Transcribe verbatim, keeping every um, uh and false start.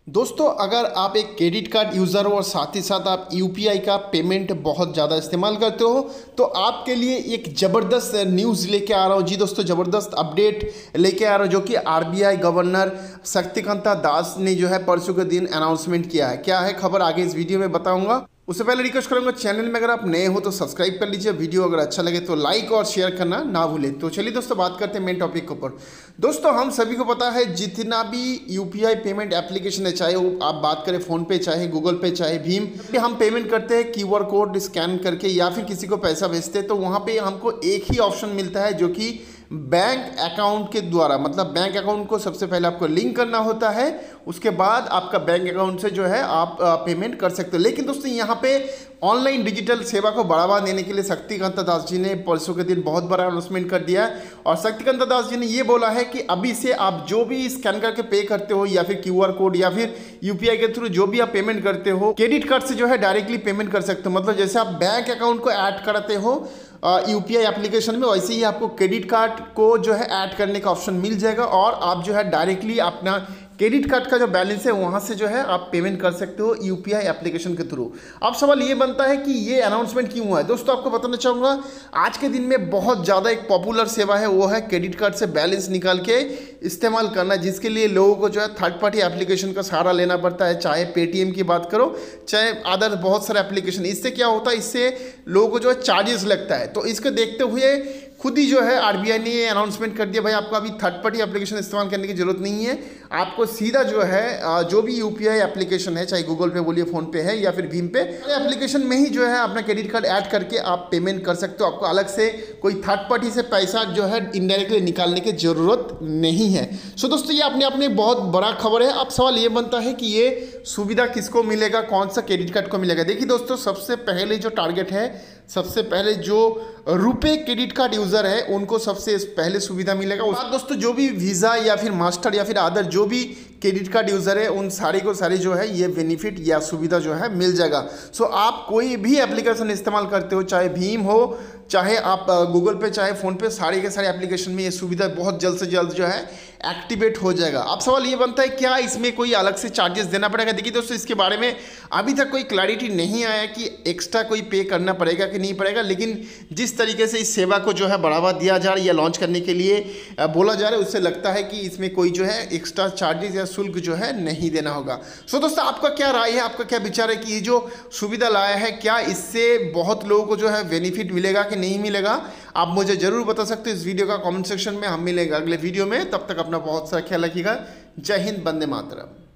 दोस्तों, अगर आप एक क्रेडिट कार्ड यूज़र हो और साथ ही साथ आप यूपीआई का पेमेंट बहुत ज़्यादा इस्तेमाल करते हो तो आपके लिए एक ज़बरदस्त न्यूज़ लेके आ रहा हूँ। जी दोस्तों, ज़बरदस्त अपडेट लेके आ रहा हूँ जो कि आरबीआई गवर्नर शक्तिकांता दास ने जो है परसों के दिन अनाउंसमेंट किया है। क्या है खबर, आगे इस वीडियो में बताऊंगा। उससे पहले रिक्वेस्ट करूंगा, चैनल में अगर आप नए हो तो सब्सक्राइब कर लीजिए, वीडियो अगर अच्छा लगे तो लाइक और शेयर करना ना भूलें। तो चलिए दोस्तों, बात करते हैं मेन टॉपिक के ऊपर। दोस्तों, हम सभी को पता है जितना भी यूपीआई पेमेंट एप्लीकेशन है, चाहे वो आप बात करें फ़ोन पे, चाहे गूगल पे, चाहे भीम, हम पेमेंट करते हैं क्यूआर कोड स्कैन करके या फिर किसी को पैसा भेजते हैं तो वहाँ पर हमको एक ही ऑप्शन मिलता है जो कि बैंक अकाउंट के द्वारा, मतलब बैंक अकाउंट को सबसे पहले आपको लिंक करना होता है, उसके बाद आपका बैंक अकाउंट से जो है आप पेमेंट कर सकते हो। लेकिन दोस्तों, यहाँ पे ऑनलाइन डिजिटल सेवा को बढ़ावा देने के लिए शक्तिकांता दास जी ने परसों के दिन बहुत बड़ा अनाउंसमेंट कर दिया है। और शक्तिकांता दास जी ने ये बोला है कि अभी से आप जो भी स्कैन करके पे करते हो या फिर क्यूआर कोड या फिर यूपीआई के थ्रू जो भी आप पेमेंट करते हो, क्रेडिट कार्ड से जो है डायरेक्टली पेमेंट कर सकते हो। मतलब जैसे आप बैंक अकाउंट को ऐड करते हो यूपीआई एप्लीकेशन में, वैसे ही आपको क्रेडिट कार्ड को जो है ऐड करने का ऑप्शन मिल जाएगा और आप जो है डायरेक्टली अपना क्रेडिट कार्ड का जो बैलेंस है वहाँ से जो है आप पेमेंट कर सकते हो यूपीआई एप्लीकेशन के थ्रू। अब सवाल ये बनता है कि ये अनाउंसमेंट क्यों हुआ है। दोस्तों, आपको बताना चाहूँगा, आज के दिन में बहुत ज़्यादा एक पॉपुलर सेवा है, वो है क्रेडिट कार्ड से बैलेंस निकाल के इस्तेमाल करना, जिसके लिए लोगों को जो है थर्ड पार्टी एप्लीकेशन का सहारा लेना पड़ता है। चाहे पेटीएम की बात करो, चाहे अदर बहुत सारे एप्लीकेशन। इससे क्या होता है, इससे लोगों को जो है चार्जेस लगता है। तो इसको देखते हुए खुद ही जो है आरबीआई ने ये अनाउंसमेंट कर दिया, भाई आपको अभी थर्ड पार्टी एप्लीकेशन इस्तेमाल करने की जरूरत नहीं है। आपको सीधा जो है जो भी यूपीआई एप्लीकेशन है, चाहे गूगल पे बोलिए, फोन पे है या फिर भीम पे, एप्लीकेशन में ही जो है अपना क्रेडिट कार्ड ऐड करके आप पेमेंट कर सकते हो। आपको अलग से कोई थर्ड पार्टी से पैसा जो है इनडायरेक्टली निकालने की जरूरत नहीं है। सो दोस्तों, ये अपने अपने बहुत बड़ा खबर है। अब सवाल ये बनता है कि ये सुविधा किसको मिलेगा, कौन सा क्रेडिट कार्ड को मिलेगा। देखिए दोस्तों, सबसे पहले जो टारगेट है, सबसे पहले जो रुपए क्रेडिट कार्ड यूज़र है उनको सबसे पहले सुविधा मिलेगा। उसके बाद दोस्तों, जो भी वीज़ा या फिर मास्टर या फिर अदर जो भी क्रेडिट कार्ड यूज़र है उन सारे को सारे जो है ये बेनिफिट या सुविधा जो है मिल जाएगा। सो आप कोई भी एप्लीकेशन इस्तेमाल करते हो, चाहे भीम हो, चाहे आप गूगल पे, चाहे फ़ोन पे, सारे के सारे एप्लीकेशन में ये सुविधा बहुत जल्द से जल्द जो है एक्टिवेट हो जाएगा। अब सवाल ये बनता है, क्या इसमें कोई अलग से चार्जेस देना पड़ेगा। देखिए दोस्तों, इसके बारे में अभी तक कोई क्लैरिटी नहीं आया कि एक्स्ट्रा कोई पे करना पड़ेगा कि नहीं पड़ेगा। लेकिन जिस तरीके से इस सेवा को जो है बढ़ावा दिया जा रहा है या लॉन्च करने के लिए बोला जा रहा है, उससे लगता है कि इसमें कोई जो है एक्स्ट्रा चार्जेस या शुल्क जो है नहीं देना होगा। सो दोस्तों, आपका क्या राय है, आपका क्या विचार है कि ये जो सुविधा लाया है, क्या इससे बहुत लोगों को जो है बेनिफिट मिलेगा कि नहीं मिलेगा? आप मुझे जरूर बता सकते हो इस वीडियो का कमेंट सेक्शन में। हम मिलेंगे अगले वीडियो में, तब तक अपना बहुत सारा ख्याल रखिएगा। जय हिंद, वंदे मातरम।